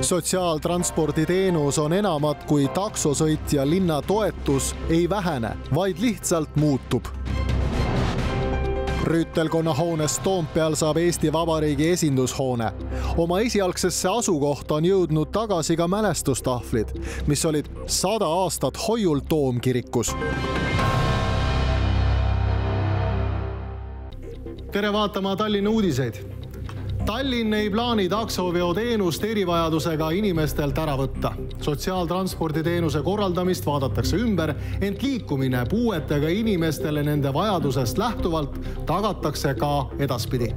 Sotsiaaltransporditeenus on enamat kui taksosõit ja linna toetus ei vähene, vaid lihtsalt muutub. Rüütelkonna hoones Toompeal saab Eesti Vabariigi esindushoone. Oma esialgsesse asukohta on jõudnud tagasi ka mälestustahvlid, mis olid 100 aastat Hoiul Toomkirikus. Tere vaatama Tallinna uudiseid. Tallinn ei plaani taksoveoteenust erivajadusega inimestelt ära võtta. Sotsiaaltransporditeenuse korraldamist vaadatakse ümber, ent liikumine puuetega inimestele nende vajadusest lähtuvalt tagatakse ka edaspidi.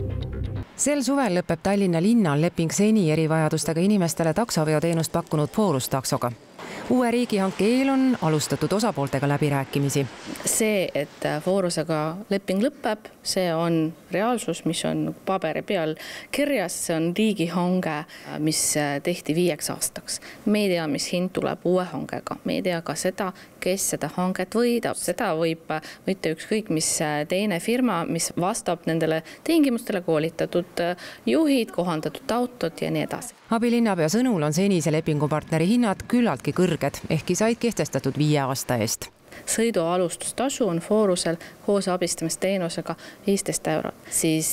Sel suvel lõpeb Tallinna linnal leping seni erivajadustega inimestele taksoveoteenust pakkunud Forus taksoga. Uue riigihanke eel on alustatud osapooltega läbirääkimisi. See, et Forusega leping lõpeb, see on reaalsus, mis on paberi peal kirjas. See on riigihange, mis tehti 5 aastaks. Me ei tea, mis hind tuleb uue hangega. Me ei tea ka seda, kes seda hanget võidab. Seda võib võtta ükskõik mis teine firma, mis vastab nendele tingimustele, koolitatud juhid, kohandatud autod ja nii edasi. Abilinnapea sõnul on senise lepingupartneri hinnad küllaltki kõrged, ehkki said kehtestatud 5 aasta eest. Sõidu alustustasu on Forusel koos abistamisteenusega 15 eurot. Siis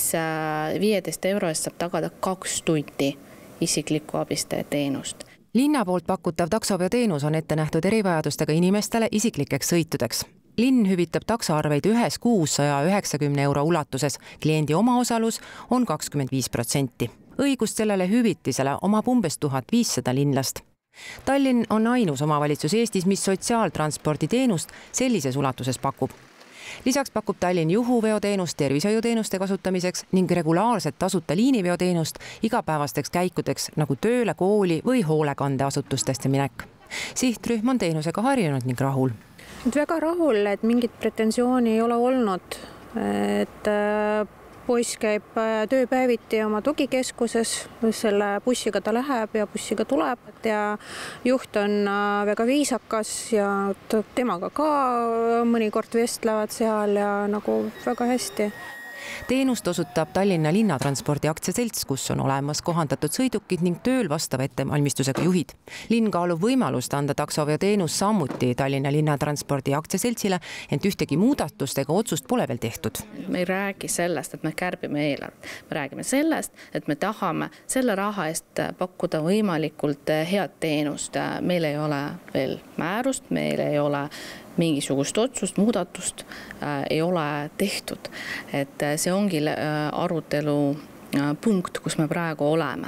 15 euro eest saab tagada 2 tundi isiklikku abistaja teenust. Linna poolt pakutav taksoveoteenus on ette nähtud erivajadustega inimestele isiklikeks sõitudeks. Linn hüvitab taksoarveid ühes kuus 190 euro ulatuses. Kliendi omaosalus on 25%. Õigust sellele hüvitisele omab umbes 1500 linlast. Tallinn on ainus omavalitsus Eestis, mis sotsiaaltransporditeenust sellises ulatuses pakub. Lisaks pakub Tallinn juhuveoteenust tervishoiuteenuste kasutamiseks ning regulaarset tasuta liiniveoteenust igapäevasteks käikudeks nagu tööle, kooli või hoolekandeasutustesse minek. Sihtrühm on teenusega harjunud ning rahul. Väga rahul, et mingit pretensiooni ei ole olnud, et poiss käib tööpäeviti oma tugikeskuses, selle bussiga ta läheb ja bussiga tuleb ja juht on väga viisakas ja temaga ka mõnikord vestlevad seal ja nagu väga hästi. Teenust osutab Tallinna linnatranspordi aktsiaselts, kus on olemas kohandatud sõidukid ning tööl vastava ettevalmistusega juhid. Linn kaalub võimalust anda taksoveoteenus samuti Tallinna linnatranspordi aktsiaseltsile, ent ühtegi muudatust ega otsust pole veel tehtud. Me ei räägi sellest, et me kärbime eelarvet. Me räägime sellest, et me tahame selle raha eest pakkuda võimalikult head teenust. Meil ei ole veel määrust, meil ei ole mingisugust otsust, muudatust ei ole tehtud. Et see ongi arutelu punkt, kus me praegu oleme.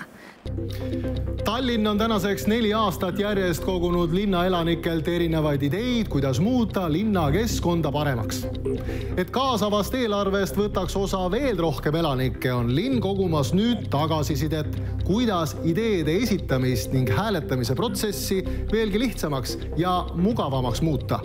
Tallinn on tänaseks 4 aastat järjest kogunud linna elanikelt erinevaid ideid, kuidas muuta linna keskkonda paremaks. Et kaasavast eelarvest võtaks osa veel rohkem elanikke, on linn kogumas nüüd tagasisidet, kuidas ideede esitamist ning hääletamise protsessi veelgi lihtsamaks ja mugavamaks muuta.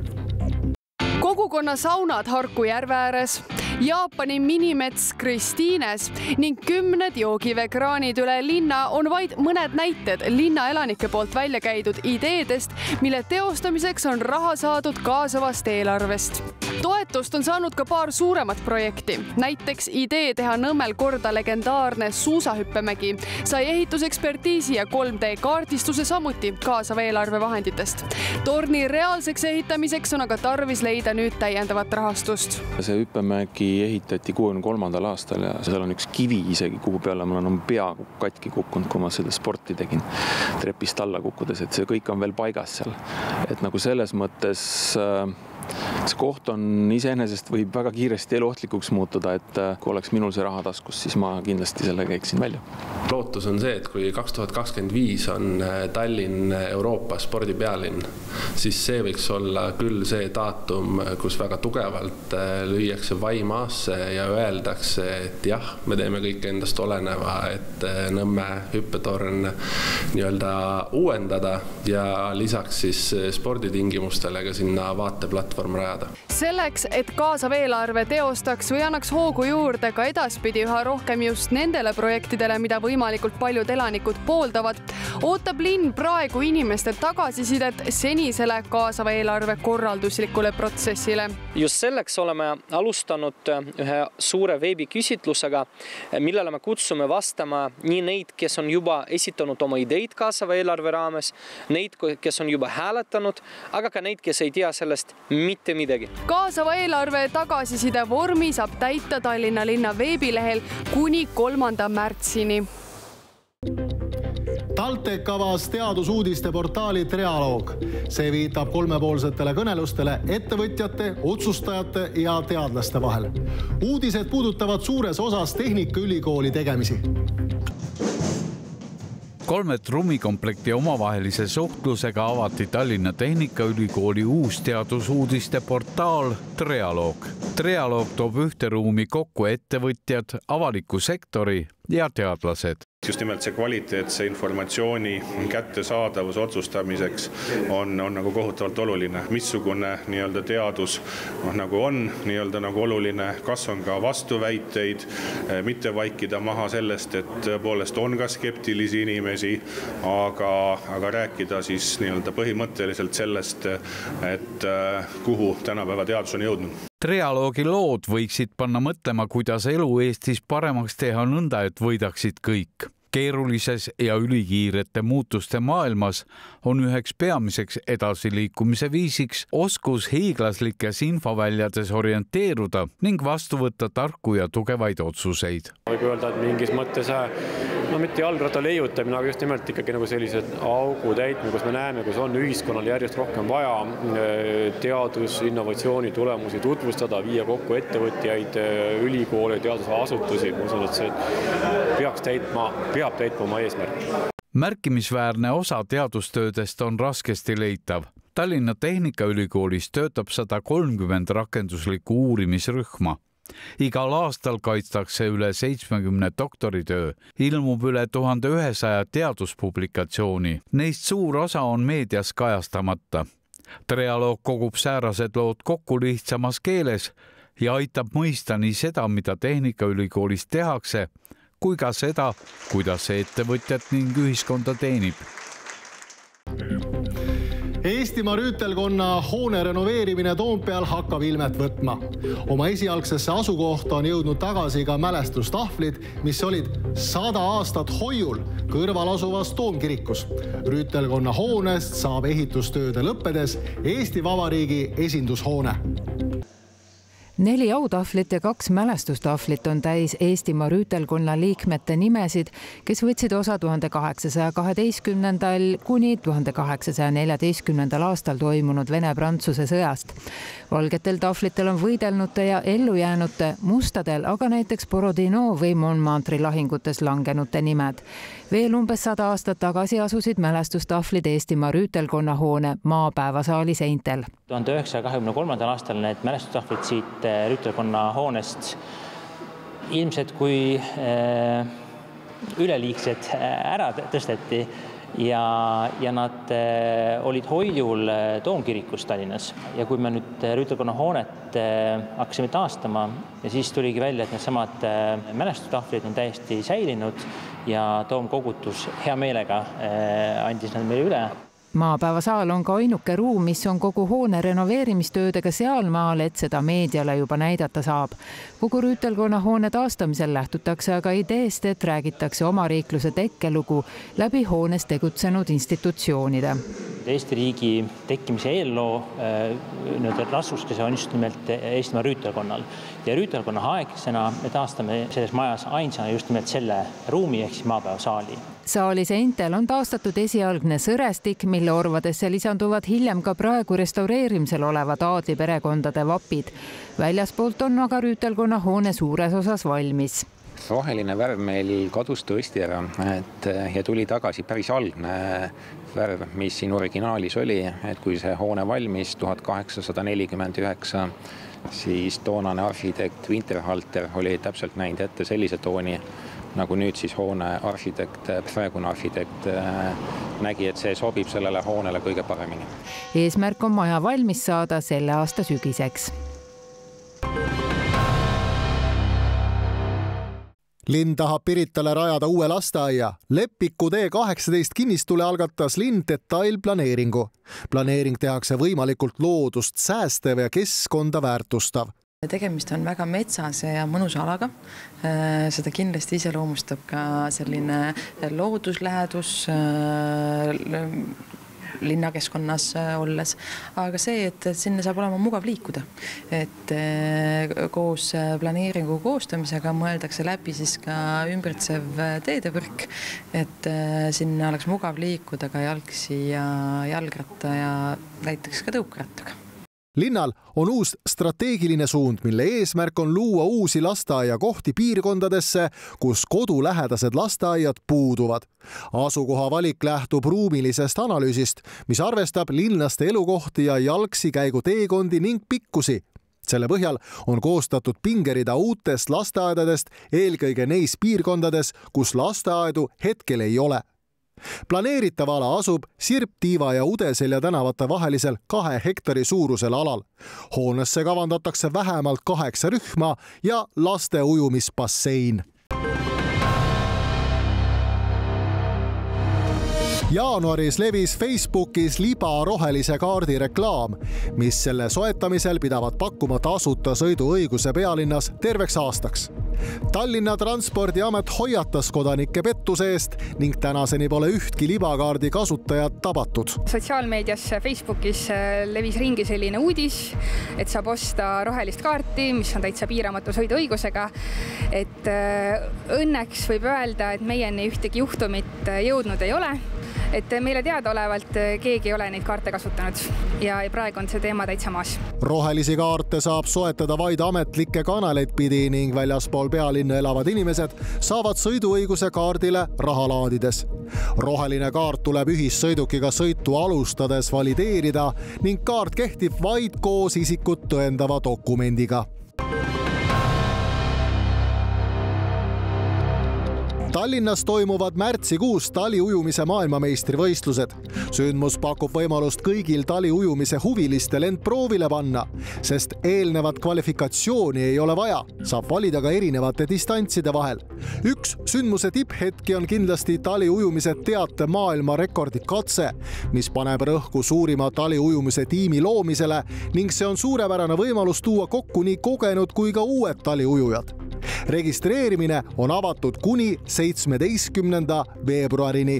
Kogukonna saunad Harku järve ääres, Jaapani minimets Kristiines ning 10 joogiveekraanid üle linna on vaid mõned näited linna elanike poolt välja käidud ideedest, mille teostamiseks on raha saadud kaasavast eelarvest. Toetust on saanud ka paar suuremat projekti. Näiteks idee teha Nõmmel korda legendaarne suusahüppemägi sai ehitusekspertiisi ja 3D-kaardistuse samuti kaasava eelarve vahenditest. Torni reaalseks ehitamiseks on aga tarvis leida nüüd täiendavat rahastust. See hüppemägi ehitati 63. aastal ja seal on üks kivi isegi, kuhu peale mul on pea katki kukkunud, kui ma seda sporti tegin trepist alla kukkudes, et see kõik on veel paigas seal. Et nagu selles mõttes see koht on iseenesest võib väga kiiresti eluohtlikuks muutuda, et kui oleks minul see raha taskus, siis ma kindlasti selle käiksin välja. Lootus on see, et kui 2025 on Tallinn Euroopa spordipealinn, siis see võiks olla küll see daatum, kus väga tugevalt lüüakse vaimaasse ja öeldakse, et jah, me teeme kõik endast oleneva, et Nõmme hüppetorn nii-öelda uuendada ja lisaks siis sporditingimustele ka sinna vaateplatvormi platvorm rajada. Selleks, et kaasav eelarve teostaks või annaks hoogu juurde ka edaspidi üha rohkem just nendele projektidele, mida võimalikult paljud elanikud pooldavad, ootab linn praegu inimestelt tagasisidet senisele kaasava eelarve korralduslikule protsessile. Just selleks oleme alustanud ühe suure veebiküsitlusega, millele me kutsume vastama nii neid, kes on juba esitanud oma ideid kaasava eelarve raames, neid, kes on juba hääletanud, aga ka neid, kes ei tea sellest mitte midagi. Kaasava eelarve tagasiside vormi saab täita Tallinna linna veebilehel kuni 3. märtsini. TalTech avas teadusuudiste portaali Trialoog. See viitab kolmepoolsetele kõnelustele ettevõtjate, otsustajate ja teadlaste vahel. Uudised puudutavad suures osas Tehnikaülikooli tegemisi. 3 trummikomplekti omavahelise suhtlusega avati Tallinna Tehnikaülikooli uus teadusuudiste portaal Trialoog. Trialoog toob ühte ruumi kokku ettevõtjad, avaliku sektori ja teadlased. Just nimelt see kvaliteetse informatsiooni kättesaadavus otsustamiseks on nagu kohutavalt oluline. Missugune nii-öelda teadus nagu on nii-öelda nagu oluline, kas on ka vastuväiteid, mitte vaikida maha sellest, et tõepoolest on ka skeptilisi inimesi, aga rääkida siis nii-öelda põhimõtteliselt sellest, et kuhu tänapäeva teadus on jõudnud. Trialoogi lood võiksid panna mõtlema, kuidas elu Eestis paremaks teha nõnda, et võidaksid kõik. Keerulises ja ülikiirete muutuste maailmas on üheks peamiseks edasiliikumise viisiks oskus hiiglaslikes infoväljades orienteeruda ning vastu võtta tarku ja tugevaid otsuseid. Võib öelda, et mingis mõttes mitte jalgrata leiutamine, aga just nimelt ikkagi nagu sellised augu täitmine, kus me näeme, kus on ühiskonnal järjest rohkem vaja teadus, innovatsiooni tulemusi tutvustada, viia kokku ettevõtjaid, ülikoole, teadusasutusi. Ma usun, et see peab täitma oma eesmärki. Märkimisväärne osa teadustöödest on raskesti leitav. Tallinna Tehnikaülikoolis töötab 130 rakenduslikku uurimisrühma. Igal aastal kaitstakse üle 70 doktoritöö, ilmub üle 1100 teaduspublikatsiooni. Neist suur osa on meedias kajastamata. Trialoog kogub säärased lood kokku lihtsamas keeles ja aitab mõista nii seda, mida Tehnikaülikoolis tehakse, kui ka seda, kuidas see ettevõtjat ning ühiskonda teenib. Eestimaa rüütelkonna hoone renoveerimine Toompeal hakkab ilmet võtma. Oma esialgsesse asukohta on jõudnud tagasi ka mälestustahvlid, mis olid 100 aastat hoiul kõrval asuvas Toomkirikus. Rüütelkonna hoonest saab ehitustööde lõppedes Eesti Vabariigi esindushoone. 4 autahvlit ja 2 mälestustahvlit on täis Eestimaa rüütelkonna liikmete nimesid, kes võtsid osa 1812. kuni 1814. aastal toimunud Vene-Prantsuse sõjast. Valgetel tahvlitel on võidelnute ja ellujäänute, mustadel aga näiteks Borodino või Montmartre'i lahingutes langenute nimed. Veel umbes 100 aastat tagasi asusid mälestustahvlid Eestimaa rüütelkonna hoone maapäevasaali seintel. 1923. aastal need mälestustahvlid siit rüütelkonna hoonest ilmselt kui üleliigsed ära tõsteti ja nad olid hoiul Toomkirikus Tallinnas. Ja kui me nüüd rüütelkonna hoonet hakkasime taastama, ja siis tuligi välja, et need samad mälestustahvlid on täiesti säilinud ja Toomkogutus hea meelega andis nad meile üle. Maapäevasaal on ka ainuke ruum, mis on kogu hoone renoveerimistöödega sealmaal, et seda meediale juba näidata saab. Kogu rüütelkonna hoone taastamisel lähtutakse aga ideest, et räägitakse omariikluse tekkelugu läbi hoones tegutsenud institutsioonide. Eesti riigi tekkimise eelloo rasvuskese on just nimelt Eestimaa rüütelkonnal. Ja rüütelkonna aegsena me taastame selles majas ainsana just nimelt selle ruumi ehk siis maapäevasaali. Saali seintel on taastatud esialgne sõrestik, mille orvadesse lisanduvad hiljem ka praegu restaureerimisel olevad aadli perekondade vapid. Väljaspoolt on aga rüütelkonna hoone suures osas valmis. Roheline värv meil kadus tõesti ära ja tuli tagasi päris algne värv, mis siin originaalis oli, et kui see hoone valmis 1849, siis toonane arhitekt Winterhalter oli täpselt näinud ette sellise tooni, nagu nüüd siis hoone arhitekt, praegune arhitekt nägi, et see sobib sellele hoonele kõige paremini. Eesmärk on maja valmis saada selle aasta sügiseks. Linn tahab Piritale rajada uue lasteaia. Leppiku T18 kinnistule algatas linn detailplaneeringu. Planeering tehakse võimalikult loodust säästev ja keskkonda väärtustav. Tegemist on väga metsase ja mõnusa alaga. Seda kindlasti iseloomustab ka selline looduslähedus linnakeskkonnas olles, aga see, et sinna saab olema mugav liikuda. Et koos planeeringu koostamisega mõeldakse läbi siis ka ümbritsev teedevõrk, et sinna oleks mugav liikuda ka jalgsi ja jalgratta ja näiteks ka tõukrattaga. Linnal on uus strateegiline suund, mille eesmärk on luua uusi lasteaiakohti piirkondadesse, kus kodulähedased lasteaiad puuduvad. Asukoha valik lähtub ruumilisest analüüsist, mis arvestab linlaste elukohti ja jalgsi käigu teekondi ning pikkusi. Selle põhjal on koostatud pingerida uutest lasteaedadest, eelkõige neis piirkondades, kus lasteaedu hetkel ei ole. Planeeritav ala asub Sirp-Tiiva ja Udeselja tänavate vahelisel 2 hektari suurusel alal. Hoonesse kavandatakse vähemalt 8 rühma ja laste ujumisbassein. Jaanuaris levis Facebookis libarohelise kaardi reklaam, mis selle soetamisel pidavat pakkuma tasuta sõiduõiguse pealinnas terveks aastaks. Tallinna Transpordiamet hoiatas kodanikke pettuse eest ning tänaseni pole ühtki libakaardi kasutajat tabatud. Sotsiaalmeedias Facebookis levis ringi selline uudis, et saab osta rohelist kaarti, mis on täitsa piiramatu sõiduõigusega. Et õnneks võib öelda, et meieni ühtegi juhtumit jõudnud ei ole. Et meile teadaolevalt keegi ei ole neid kaarte kasutanud ja praegu on see teema täitsa maas. Rohelisi kaarte saab soetada vaid ametlikke kanaleid pidi ning väljaspool pealinna elavad inimesed saavad sõiduõiguse kaardile raha laadides. Roheline kaart tuleb ühissõidukiga sõitu alustades valideerida ning kaart kehtib vaid koos isikut tõendava dokumendiga. Tallinnas toimuvad märtsikuus taliujumise maailmameistrivõistlused. Sündmus pakub võimalust kõigil taliujumise huvilistel end proovile panna, sest eelnevat kvalifikatsiooni ei ole vaja. Saab valida ka erinevate distantside vahel. Üks sündmuse tipphetki on kindlasti taliujumise teate maailmarekordi katse, mis paneb rõhku suurima taliujumise tiimi loomisele ning see on suurepärane võimalus tuua kokku nii kogenud kui ka uued taliujujad. Registreerimine on avatud kuni 17. veebruarini.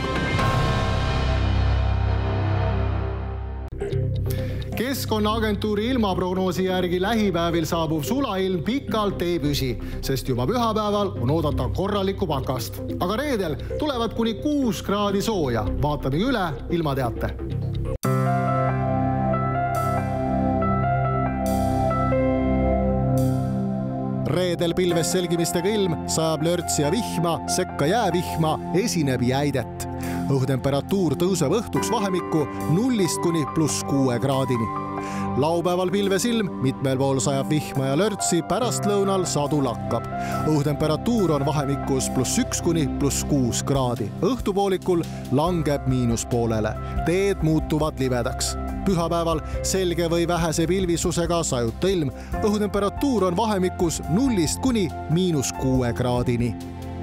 Keskkonnaagentuuri ilmaprognoosi järgi lähipäevil saabuv sulailm pikalt ei püsi, sest juba pühapäeval on oodata korralikku pakast. Aga reedel tulevad kuni 6 kraadi sooja. Vaatamegi üle ilmateate. Reedel pilves selgimistega ilm, sajab lörtsi ja vihma, sekka jäävihma, esineb jäidet. Õhutemperatuur tõuseb õhtuks vahemikku 0 kuni +6 kraadini. Laupäeval pilves ilm, mitmel pool sajab vihma ja lörtsi, pärastlõunal sadu lakkab. Õhutemperatuur on vahemikus +1 kuni +6 kraadi. Õhtupoolikul langeb -poolele. Teed muutuvad libedaks. Pühapäeval selge või vähese pilvisusega sajuta ilm. Õhutemperatuur on vahemikus 0 kuni -6 kraadini.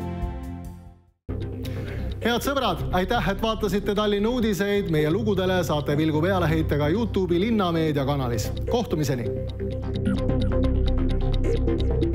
Head sõbrad, aitäh, et vaatasite Tallinna uudiseid. Meie lugudele saate vilgu peale heita ka YouTube'i Linnameedia kanalis. Kohtumiseni!